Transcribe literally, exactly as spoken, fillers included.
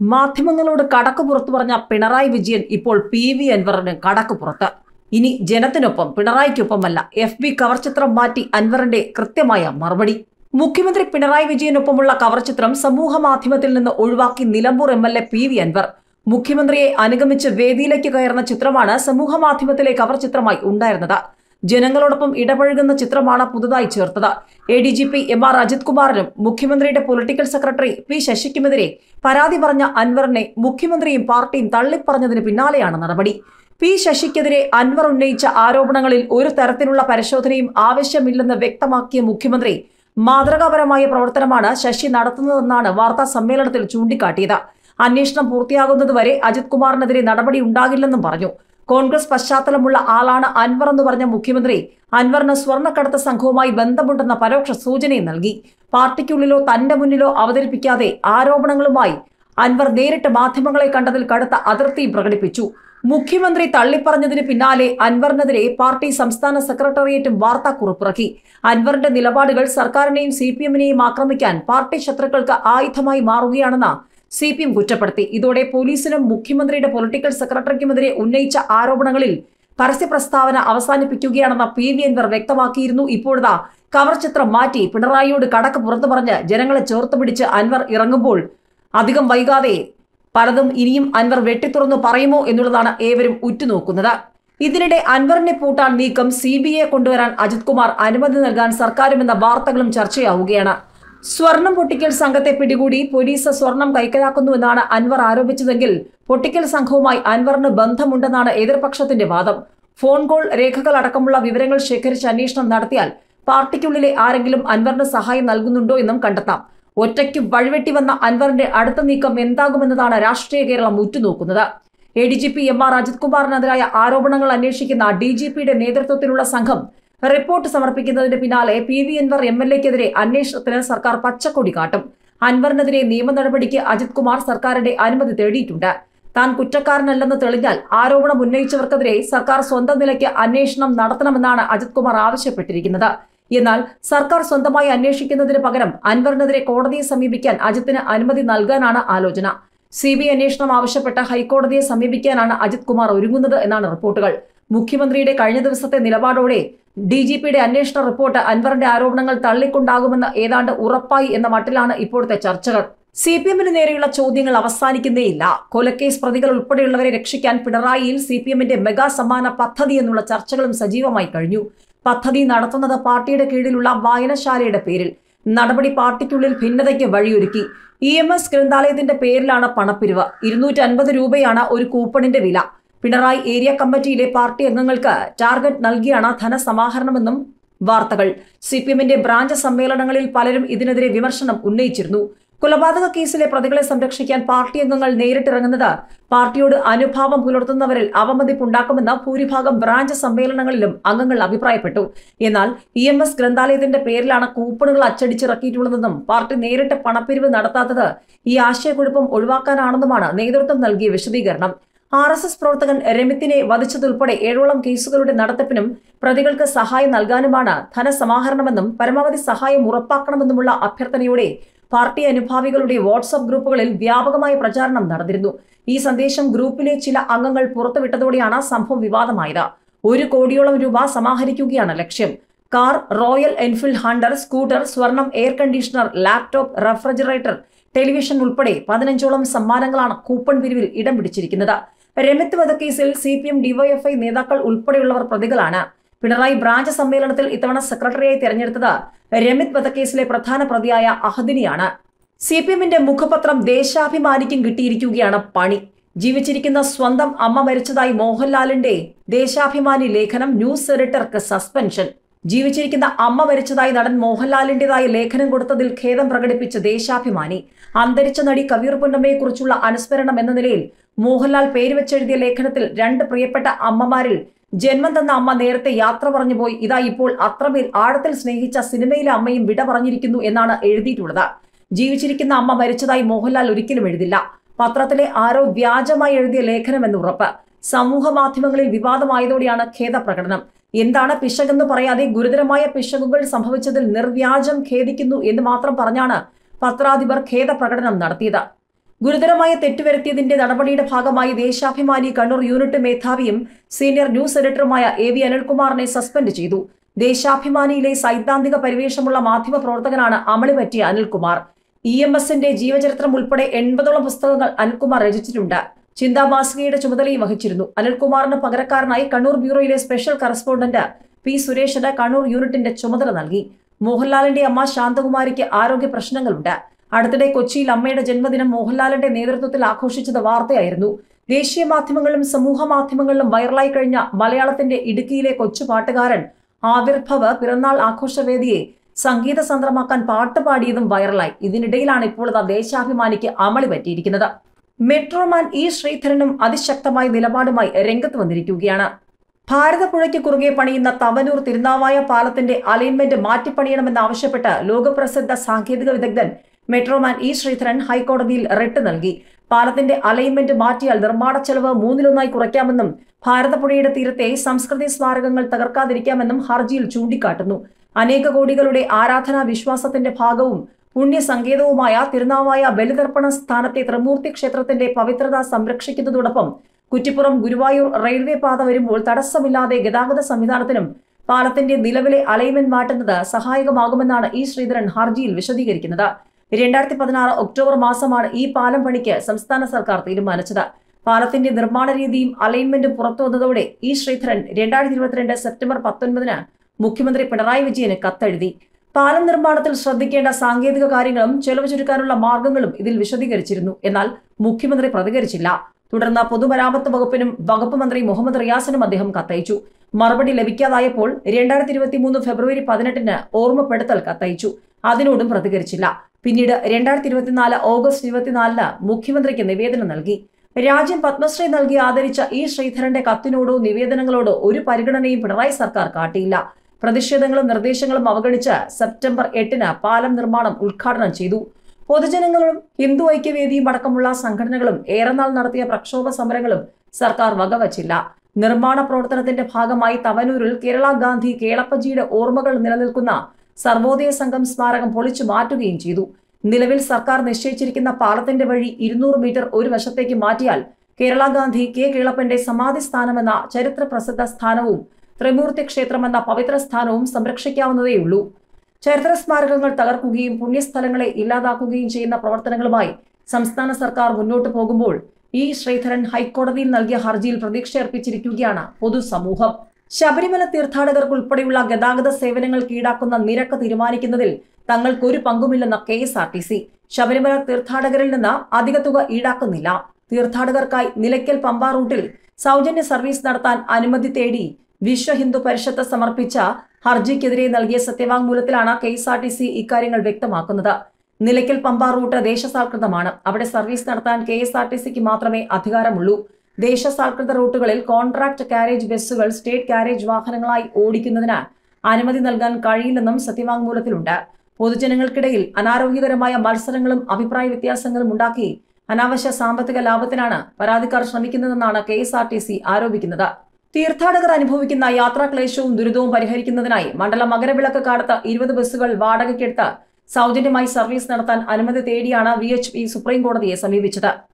മാധ്യമങ്ങളോട് കടക്ക് പുറത്തു പറഞ്ഞ പിണറായി വിജയൻ ഇപ്പോൾ പി വി അൻവറിന് കടക്ക് പുറത്ത്. ഇനി ജനത്തിനൊപ്പം പിണറായിക്കൊപ്പമല്ല. എഫ് ബി കവർ ചിത്രം മാറ്റി അൻവറിന്റെ കൃത്യമായ മറുപടി. മുഖ്യമന്ത്രി പിണറായി വിജയനൊപ്പമുള്ള കവർ ചിത്രം സമൂഹ മാധ്യമത്തിൽ നിന്ന് ഒഴിവാക്കി Nilambur M L A P V Anvar മുഖ്യമന്ത്രിയെ അനുഗമിച്ച് വേദിയിലേക്ക് കയറുന്ന ചിത്രമാണ് സമൂഹ മാധ്യമത്തിലെ കവർ ചിത്രമായി ഉണ്ടായിരുന്നത്. ജനങ്ങളോടൊപ്പം ഇടപഴകുന്ന ചിത്രമാണ് പുതുതായി ചേർത്തത്. A D G P M R Ajith കുമാറിനും മുഖ്യമന്ത്രിയുടെ പൊളിറ്റിക്കൽ സെക്രട്ടറി പി ശശിക്കുമെതിരെ പരാതി പറഞ്ഞ അൻവറിനെ മുഖ്യമന്ത്രിയും പാർട്ടിയും തള്ളിപ്പറഞ്ഞതിന് പിന്നാലെയാണ് നടപടി. പി ശശിക്കെതിരെ അൻവർ ഉന്നയിച്ച ആരോപണങ്ങളിൽ ഒരു തരത്തിലുള്ള പരിശോധനയും ആവശ്യമില്ലെന്ന് വ്യക്തമാക്കിയ മുഖ്യമന്ത്രി മാതൃകാപരമായ പ്രവർത്തനമാണ് ശശി നടത്തുന്നതെന്നാണ് വാർത്താ സമ്മേളനത്തിൽ ചൂണ്ടിക്കാട്ടിയത്. അന്വേഷണം പൂർത്തിയാകുന്നതുവരെ അജിത് കുമാറിനെതിരെ നടപടി ഉണ്ടാകില്ലെന്നും പറഞ്ഞു. കോൺഗ്രസ് പശ്ചാത്തലമുള്ള ആളാണ് അൻവർ എന്ന് പറഞ്ഞ മുഖ്യമന്ത്രി അൻവറിന് സ്വർണ്ണക്കടത്ത് സംഘവുമായി ബന്ധമുണ്ടെന്ന പരോക്ഷ സൂചനയും നൽകി. പാർട്ടിക്കുള്ളിലോ തന്റെ മുന്നിലോ അവതരിപ്പിക്കാതെ ആരോപണങ്ങളുമായി അൻവർ നേരിട്ട് മാധ്യമങ്ങളെ കണ്ടതിൽ കടുത്ത അതൃപ്തിയും പ്രകടിപ്പിച്ചു. മുഖ്യമന്ത്രി തള്ളിപ്പറഞ്ഞതിന് പിന്നാലെ അൻവറിനെതിരെ പാർട്ടി സംസ്ഥാന സെക്രട്ടേറിയറ്റും വാർത്താക്കുറിപ്പിറക്കി. അൻവറിന്റെ നിലപാടുകൾ സർക്കാരിനെയും സി പി എമ്മിനെയും ആക്രമിക്കാൻ പാർട്ടി ശത്രുക്കൾക്ക് ആയുധമായി മാറുകയാണെന്ന് സി പി എം കുറ്റപ്പെടുത്തി. ഇതോടെ പോലീസിനും മുഖ്യമന്ത്രിയുടെ പൊളിറ്റിക്കൽ സെക്രട്ടറിക്കുമെതിരെ ഉന്നയിച്ച ആരോപണങ്ങളിൽ പരസ്യ പ്രസ്താവന അവസാനിപ്പിക്കുകയാണെന്ന് പി വി അൻവർ വ്യക്തമാക്കിയിരുന്നു. ഇപ്പോഴത്തെ കവർ ചിത്രം മാറ്റി പിണറായിയോട് കടക്ക് പുറത്തു പറഞ്ഞ് ജനങ്ങളെ ചേർത്ത് പിടിച്ച് അൻവർ ഇറങ്ങുമ്പോൾ അധികം വൈകാതെ പലതും ഇനിയും അൻവർ വെട്ടിത്തുറന്നു പറയുമോ എന്നുള്ളതാണ് ഏവരും ഉറ്റുനോക്കുന്നത്. ഇതിനിടെ അൻവറിനെ പൂട്ടാൻ നീക്കം സി ബി ഐ കൊണ്ടുവരാൻ അജിത് കുമാർ അനുമതി നൽകാൻ സർക്കാരുമെന്ന വാർത്തകളും ചർച്ചയാവുകയാണ്. സ്വർണം പൊട്ടിക്കൽ സംഘത്തെ പിടികൂടി പോലീസ് സ്വർണം കൈക്കലാക്കുന്നുവെന്നാണ് അൻവർ ആരോപിച്ചതെങ്കിൽ പൊട്ടിക്കൽ സംഘവുമായി അൻവറിന് ബന്ധമുണ്ടെന്നാണ് എതിർപക്ഷത്തിന്റെ വാദം. ഫോൺ കോൾ രേഖകൾ അടക്കമുള്ള വിവരങ്ങൾ ശേഖരിച്ച് അന്വേഷണം നടത്തിയാൽ പാർട്ടിക്കുള്ളിലെ ആരെങ്കിലും അൻവറിന് സഹായം നൽകുന്നുണ്ടോ എന്നും കണ്ടെത്താം. ഒറ്റയ്ക്ക് വഴിവെട്ടി വന്ന അൻവറിന്റെ അടുത്ത നീക്കം എന്താകുമെന്നതാണ് രാഷ്ട്രീയ കേരളം ഉറ്റുനോക്കുന്നത്. A D G P M R Ajith കുമാറിനെതിരായ ആരോപണങ്ങൾ അന്വേഷിക്കുന്ന ഡി ജി പിയുടെ നേതൃത്വത്തിലുള്ള സംഘം റിപ്പോർട്ട് സമർപ്പിക്കുന്നതിന് പിന്നാലെ P V Anvar M L എക്കെതിരെ അന്വേഷണത്തിന് സർക്കാർ പച്ചക്കൊടി കാട്ടും. അൻവറിനെതിരെ നിയമ നടപടിക്ക് അജിത് കുമാർ സർക്കാരിന്റെ അനുമതി തേടിയിട്ടുണ്ട്. താൻ കുറ്റക്കാരനല്ലെന്ന് തെളിഞ്ഞാൽ ആരോപണം ഉന്നയിച്ചവർക്കെതിരെ സർക്കാർ സ്വന്തം നിലയ്ക്ക് അന്വേഷണം നടത്തണമെന്നാണ് അജിത് കുമാർ ആവശ്യപ്പെട്ടിരിക്കുന്നത്. എന്നാൽ സർക്കാർ സ്വന്തമായി അന്വേഷിക്കുന്നതിന് പകരം അൻവറിനെതിരെ കോടതിയെ സമീപിക്കാൻ അജിത്തിന് അനുമതി നൽകാനാണ് ആലോചന. സി ബി ഐ അന്വേഷണം ആവശ്യപ്പെട്ട് ഹൈക്കോടതിയെ സമീപിക്കാനാണ് അജിത് കുമാർ ഒരുങ്ങുന്നത് എന്നാണ് റിപ്പോർട്ടുകൾ. മുഖ്യമന്ത്രിയുടെ കഴിഞ്ഞ ദിവസത്തെ നിലപാടോടെ ഡി ജി പിയുടെ അന്വേഷണ റിപ്പോർട്ട് അൻവറിന്റെ ആരോപണങ്ങൾ തള്ളിക്കൊണ്ടാകുമെന്ന് ഏതാണ്ട് ഉറപ്പായി എന്ന മട്ടിലാണ് ഇപ്പോഴത്തെ ചർച്ചകൾ. സി പി എമ്മിന് നേരെയുള്ള ചോദ്യങ്ങൾ അവസാനിക്കുന്നേയില്ല. കൊലക്കേസ് പ്രതികൾ ഉൾപ്പെടെയുള്ളവരെ രക്ഷിക്കാൻ പിണറായിയിൽ സി പി എമ്മിന്റെ മെഗാ സമ്മാന പദ്ധതി എന്നുള്ള ചർച്ചകളും സജീവമായി കഴിഞ്ഞു. പദ്ധതി നടത്തുന്നത് പാർട്ടിയുടെ കീഴിലുള്ള വായനശാലയുടെ പേരിൽ. നടപടി പാർട്ടിക്കുള്ളിൽ ഭിന്നതയ്ക്ക് വഴിയൊരുക്കി. ഇ എം എസ് ഗ്രന്ഥാലയത്തിന്റെ പേരിലാണ് പണപ്പിരിവ്. ഇരുന്നൂറ്റി അൻപത് രൂപയാണ് ഒരു കൂപ്പണിന്റെ വില. പിണറായി ഏരിയ കമ്മിറ്റിയിലെ പാർട്ടി അംഗങ്ങൾക്ക് ടാർഗറ്റ് നൽകിയാണ് ധനസമാഹരണമെന്നും വാർത്തകൾ. സി പി എമ്മിന്റെ ബ്രാഞ്ച് സമ്മേളനങ്ങളിൽ പലരും ഇതിനെതിരെ വിമർശനം ഉന്നയിച്ചിരുന്നു. കൊലപാതക കേസിലെ പ്രതികളെ സംരക്ഷിക്കാൻ പാർട്ടി അംഗങ്ങൾ നേരിട്ടിറങ്ങുന്നത് പാർട്ടിയോട് അനുഭാവം പുലർത്തുന്നവരിൽ അവമതിപ്പുണ്ടാക്കുമെന്ന് ഭൂരിഭാഗം ബ്രാഞ്ച് സമ്മേളനങ്ങളിലും അംഗങ്ങൾ അഭിപ്രായപ്പെട്ടു. എന്നാൽ ഇ എം എസ് ഗ്രന്ഥാലയത്തിന്റെ പേരിലാണ് കൂപ്പണുകൾ അച്ചടിച്ചിറക്കിയിട്ടുള്ളതെന്നും പാർട്ടി നേരിട്ട് പണപ്പിരിവ് നടത്താത്തത് ഈ ആശയക്കുഴപ്പം ഒഴിവാക്കാനാണെന്നുമാണ് നേതൃത്വം നൽകിയ വിശദീകരണം. ആർ എസ് എസ് പ്രവർത്തകൻ രമിത്തിനെ വധിച്ചതുൾപ്പെടെ ഏഴോളം കേസുകളുടെ നടത്തിപ്പിനും പ്രതികൾക്ക് സഹായം നൽകാനുമാണ് ധനസമാഹരണമെന്നും പരമാവധി സഹായം ഉറപ്പാക്കണമെന്നുമുള്ള അഭ്യർത്ഥനയോടെ പാർട്ടി അനുഭാവികളുടെ വാട്സ്ആപ്പ് ഗ്രൂപ്പുകളിൽ വ്യാപകമായ പ്രചാരണം നടന്നിരുന്നു. ഈ സന്ദേശം ഗ്രൂപ്പിലെ ചില അംഗങ്ങൾ പുറത്തുവിട്ടതോടെയാണ് സംഭവം വിവാദമായത്. ഒരു കോടിയോളം രൂപ സമാഹരിക്കുകയാണ് ലക്ഷ്യം. Car, Royal Enfield hunter, scooter, സ്വർണം, air conditioner, laptop, refrigerator, television ഉൾപ്പെടെ പതിനഞ്ചോളം സമ്മാനങ്ങളാണ് കൂപ്പൺ പിരിവിൽ ഇടം പിടിച്ചിരിക്കുന്നത്. രമിത്ത് വധക്കേസിൽ സി പി എം ഡിവൈഎഫ്ഐ നേതാക്കൾ ഉൾപ്പെടെയുള്ളവർ പ്രതികളാണ്. പിണറായി ബ്രാഞ്ച് സമ്മേളനത്തിൽ ഇത്തവണ സെക്രട്ടറിയായി തെരഞ്ഞെടുത്തത് രമിത് വധക്കേസിലെ പ്രധാന പ്രതിയായ അഹദിനെയാണ്. സി പി എമ്മിന്റെ മുഖപത്രം ദേശാഭിമാനിക്കും കിട്ടിയിരിക്കുകയാണ് പണി. ജീവിച്ചിരിക്കുന്ന സ്വന്തം അമ്മ മരിച്ചതായി മോഹൻലാലിന്റെ ദേശാഭിമാനി ലേഖനം ന്യൂസ് എഡിറ്റർക്ക് സസ്പെൻഷൻ. ജീവിച്ചിരിക്കുന്ന അമ്മ മരിച്ചതായി നടൻ മോഹൻലാലിന്റേതായ ലേഖനം കൊടുത്തതിൽ ഖേദം പ്രകടിപ്പിച്ച ദേശാഭിമാനി അന്തരിച്ച നടി കവിയൂർ പൊന്നമ്മയെക്കുറിച്ചുള്ള അനുസ്മരണം എന്ന നിലയിൽ മോഹൻലാൽ പേരുവെച്ചെഴുതിയ ലേഖനത്തിൽ രണ്ട് പ്രിയപ്പെട്ട അമ്മമാരിൽ ജന്മം തന്ന അമ്മ നേരത്തെ യാത്ര പറഞ്ഞുപോയി. ഇതാ ഇപ്പോൾ അത്രമേൽ ആഴത്തിൽ സ്നേഹിച്ച സിനിമയിലെ അമ്മയും വിട പറഞ്ഞിരിക്കുന്നു എന്നാണ് എഴുതിയിട്ടുള്ളത്. ജീവിച്ചിരിക്കുന്ന അമ്മ മരിച്ചതായി മോഹൻലാൽ ഒരിക്കലും എഴുതില്ല. പത്രത്തിലെ ആരോ വ്യാജമായി എഴുതിയ ലേഖനമെന്ന് ഉറപ്പ്. സമൂഹ മാധ്യമങ്ങളിൽ വിവാദമായതോടെയാണ് ഖേദപ്രകടനം. എന്താണ് പിശകെന്ന് പറയാതെ ഗുരുതരമായ പിശകുകൾ സംഭവിച്ചതിൽ നിർവ്യാജം ഖേദിക്കുന്നു എന്ന് മാത്രം പറഞ്ഞാണ് പത്രാധിപർ ഖേദപ്രകടനം നടത്തിയത്. ഗുരുതരമായ തെറ്റുവരുത്തിയതിന്റെ നടപടിയുടെ ഭാഗമായി ദേശാഭിമാനി കണ്ണൂർ യൂണിറ്റ് മേധാവിയും സീനിയർ ന്യൂസ് എഡിറ്ററുമായ എ വി അനിൽകുമാറിനെ സസ്പെൻഡ് ചെയ്തു. ദേശാഭിമാനിയിലെ സൈദ്ധാന്തിക പരിവേഷമുള്ള മാധ്യമ പ്രവർത്തകനാണ് അമളി പറ്റിയ അനിൽകുമാർ. ഇ എം എസിന്റെ ജീവചരിത്രം ഉൾപ്പെടെ എൺപതോളം പുസ്തകങ്ങൾ അനിൽകുമാർ രചിച്ചിട്ടുണ്ട്. ചിന്താമാസികയുടെ ചുമതലയും വഹിച്ചിരുന്നു. അനിൽകുമാറിന് പകരക്കാരനായി കണ്ണൂർ ബ്യൂറോയിലെ സ്പെഷ്യൽ കറസ്പോണ്ടന്റ് പി സുരേഷിന് കണ്ണൂർ യൂണിറ്റിന്റെ ചുമതല നൽകി. മോഹൻലാലിന്റെ അമ്മ ശാന്തകുമാരിക്ക് ആരോഗ്യ പ്രശ്നങ്ങളുണ്ട്. അടുത്തിടെ കൊച്ചിയിൽ അമ്മയുടെ ജന്മദിനം മോഹൻലാലിന്റെ നേതൃത്വത്തിൽ ആഘോഷിച്ചത് വാർത്തയായിരുന്നു. ദേശീയ മാധ്യമങ്ങളിലും സമൂഹ മാധ്യമങ്ങളിലും വൈറലായി കഴിഞ്ഞ മലയാളത്തിന്റെ ഇടുക്കിയിലെ കൊച്ചു പാട്ടുകാരൻ ആവിർഭവ് പിറന്നാൾ ആഘോഷവേദിയെ സംഗീത സന്ത്രമാക്കാൻ പാട്ടുപാടിയതും വൈറലായി. ഇതിനിടയിലാണ് ഇപ്പോൾ ദേശാഭിമാനിക്ക് അമളി പറ്റിയിരിക്കുന്നത്. മെട്രോമാൻ ഇ ശ്രീധരനും അതിശക്തമായ നിലപാടുമായി രംഗത്ത് വന്നിരിക്കുകയാണ്. ഭാരതപ്പുഴയ്ക്ക് കുറുകെ പണിയുന്ന തവനൂർ തിരുനാവായ പാലത്തിന്റെ അലൈൻമെന്റ് മാറ്റിപ്പണിയണമെന്നാവശ്യപ്പെട്ട് ലോകപ്രസിദ്ധ സാങ്കേതിക വിദഗ്ധൻ മെട്രോമാൻ ഇ ശ്രീധരൻ ഹൈക്കോടതിയിൽ റിട്ട് നൽകി. പാലത്തിന്റെ അലൈൻമെന്റ് മാറ്റിയാൽ നിർമ്മാണ ചെലവ് മൂന്നിലൊന്നായി കുറയ്ക്കാമെന്നും ഭാരതപ്പുഴയുടെ തീരത്തെ സംസ്കൃതി സ്മാരകങ്ങൾ തകർക്കാതിരിക്കാമെന്നും ഹർജിയിൽ ചൂണ്ടിക്കാട്ടുന്നു. അനേക കോടികളുടെ ആരാധനാ വിശ്വാസത്തിന്റെ ഭാഗവും പുണ്യസങ്കേതവുമായ തിരുനാവായ ബലിതർപ്പണ സ്ഥാനത്തെ ത്രിമൂർത്തി ക്ഷേത്രത്തിന്റെ പവിത്രത സംരക്ഷിക്കുന്നതോടൊപ്പം കുറ്റിപ്പുറം ഗുരുവായൂർ റെയിൽവേ പാത വരുമ്പോൾ തടസ്സമില്ലാതെ ഗതാഗത സംവിധാനത്തിനും പാലത്തിന്റെ നിലവിലെ അലൈൻമെന്റ് മാറ്റുന്നത് സഹായകമാകുമെന്നാണ് ഇ ശ്രീധരൻ ഹർജിയിൽ വിശദീകരിക്കുന്നത്. രണ്ടായിരത്തി പതിനാറ് ഒക്ടോബർ മാസമാണ് ഈ പാലം പണിക്ക് സംസ്ഥാന സർക്കാർ തീരുമാനിച്ചത്. പാലത്തിന്റെ നിർമ്മാണ രീതിയും അലൈൻമെന്റും പുറത്തുവന്നതോടെ ഇ ശ്രീധരൻ രണ്ടായിരത്തി ഇരുപത്തിരണ്ട് സെപ്റ്റംബർ പത്തൊൻപതിന് മുഖ്യമന്ത്രി പിണറായി വിജയന് കത്തെഴുതി. പാലം നിർമ്മാണത്തിൽ ശ്രദ്ധിക്കേണ്ട സാങ്കേതിക കാര്യങ്ങളും ചെലവ് ചുരുക്കാനുള്ള മാർഗങ്ങളും ഇതിൽ വിശദീകരിച്ചിരുന്നു. എന്നാൽ മുഖ്യമന്ത്രി പ്രതികരിച്ചില്ല. തുടർന്ന് പൊതുമരാമത്ത് വകുപ്പിനും വകുപ്പ് മന്ത്രി മുഹമ്മദ് റിയാസിനും അദ്ദേഹം കത്തയച്ചു. മറുപടി ലഭിക്കാതായപ്പോൾ രണ്ടായിരത്തി ഇരുപത്തി മൂന്ന് ഫെബ്രുവരി പതിനെട്ടിന് ഓർമ്മപ്പെടുത്തൽ കത്തയച്ചു. അതിനോടും പ്രതികരിച്ചില്ല. പിന്നീട് രണ്ടായിരത്തി ഇരുപത്തിനാല് ഓഗസ്റ്റ് ഇരുപത്തിനാലിന് മുഖ്യമന്ത്രിക്ക് നിവേദനം നൽകി. രാജ്യം പത്മശ്രീ നൽകി ആദരിച്ച ഇ ശ്രീധരന്റെ കത്തിനോടോ നിവേദനങ്ങളോടോ ഒരു പരിഗണനയും പിണറായി സർക്കാർ കാട്ടിയില്ല. പ്രതിഷേധങ്ങളും നിർദ്ദേശങ്ങളും അവഗണിച്ച് സെപ്റ്റംബർ എട്ടിന് പാലം നിർമ്മാണം ഉദ്ഘാടനം ചെയ്തു. പൊതുജനങ്ങളും ഹിന്ദു ഐക്യവേദിയും അടക്കമുള്ള സംഘടനകളും ഏറെനാൾ നടത്തിയ പ്രക്ഷോഭ സമരങ്ങളും സർക്കാർ വകവച്ചില്ല. നിർമ്മാണ പ്രവർത്തനത്തിന്റെ ഭാഗമായി തവനൂരിൽ കേരള ഗാന്ധി കേളപ്പജിയുടെ ഓർമ്മകൾ നിലനിൽക്കുന്ന സർവോദയ സംഘം സ്മാരകം പൊളിച്ചു മാറ്റുകയും ചെയ്തു. നിലവിൽ സർക്കാർ നിശ്ചയിച്ചിരിക്കുന്ന പാലത്തിന്റെ വഴി ഇരുന്നൂറ് മീറ്റർ ഒരു വശത്തേക്ക് മാറ്റിയാൽ കേരള ഗാന്ധി കെ കേളപ്പന്റെ സമാധി സ്ഥാനമെന്ന ചരിത്ര പ്രസിദ്ധ സ്ഥാനവും ത്രിമൂർത്തി ക്ഷേത്രമെന്ന പവിത്ര സ്ഥാനവും സംരക്ഷിക്കാവുന്നതേയുള്ളൂ. ചരിത്ര സ്മാരകങ്ങൾ തകർക്കുകയും പുണ്യസ്ഥലങ്ങളെ ഇല്ലാതാക്കുകയും ചെയ്യുന്ന പ്രവർത്തനങ്ങളുമായി സംസ്ഥാന സർക്കാർ മുന്നോട്ടു പോകുമ്പോൾ ഇ ശ്രീധരൻ ഹൈക്കോടതിയിൽ നൽകിയ ഹർജിയിൽ പ്രതീക്ഷയർപ്പിച്ചിരിക്കുകയാണ് പൊതുസമൂഹം. ശബരിമല തീർത്ഥാടകർക്ക് ഉൾപ്പെടെയുള്ള ഗതാഗത സേവനങ്ങൾക്ക് ഈടാക്കുന്ന നിരക്ക് തീരുമാനിക്കുന്നതിൽ തങ്ങൾക്കൊരു പങ്കുമില്ലെന്ന K S R T C. Sabarimala തീർത്ഥാടകരിൽ നിന്ന് അധിക തുക ഈടാക്കുന്നില്ല. തീർത്ഥാടകർക്കായി നിലയ്ക്കൽ പമ്പ റൂട്ടിൽ സൗജന്യ സർവീസ് നടത്താൻ അനുമതി തേടി വിശ്വ ഹിന്ദു പരിഷത്ത് സമർപ്പിച്ച ഹർജിക്കെതിരെ നൽകിയ സത്യവാങ്മൂലത്തിലാണ് K S R T C ഇക്കാര്യങ്ങൾ വ്യക്തമാക്കുന്നത്. നിലയ്ക്കൽ പമ്പ റൂട്ട് ദേശസാൽകൃതമാണ്. അവിടെ സർവീസ് നടത്താൻ കെ എസ് ആർ ടി സിക്ക് മാത്രമേ അധികാരമുള്ളൂ. ദേശസാൽകൃത റൂട്ടുകളിൽ കോൺട്രാക്ട് കാരേജ് ബസ്സുകൾ സ്റ്റേറ്റ് കാരേജ് വാഹനങ്ങളായി ഓടിക്കുന്നതിന് അനുമതി നൽകാൻ കഴിയില്ലെന്നും സത്യവാങ്മൂലത്തിലുണ്ട്. പൊതുജനങ്ങൾക്കിടയിൽ അനാരോഗ്യകരമായ മത്സരങ്ങളും അഭിപ്രായ വ്യത്യാസങ്ങളും ഉണ്ടാക്കി അനാവശ്യ സാമ്പത്തിക ലാഭത്തിനാണ് പരാതിക്കാർ ശ്രമിക്കുന്നതെന്നാണ് K S R T C ആരോപിക്കുന്നത്. തീർത്ഥാടകർ അനുഭവിക്കുന്ന യാത്രാക്ലേശവും ദുരിതവും പരിഹരിക്കുന്നതിനായി മണ്ഡല മകരവിളക്ക് കാലത്ത് ഇരുപത് ബസ്സുകൾ വാടകയ്ക്കെടുത്ത് സൗജന്യമായി സർവീസ് നടത്താൻ അനുമതി തേടിയാണ് വി എച്ച് പി സുപ്രീം കോടതിയെ സമീപിച്ചത്.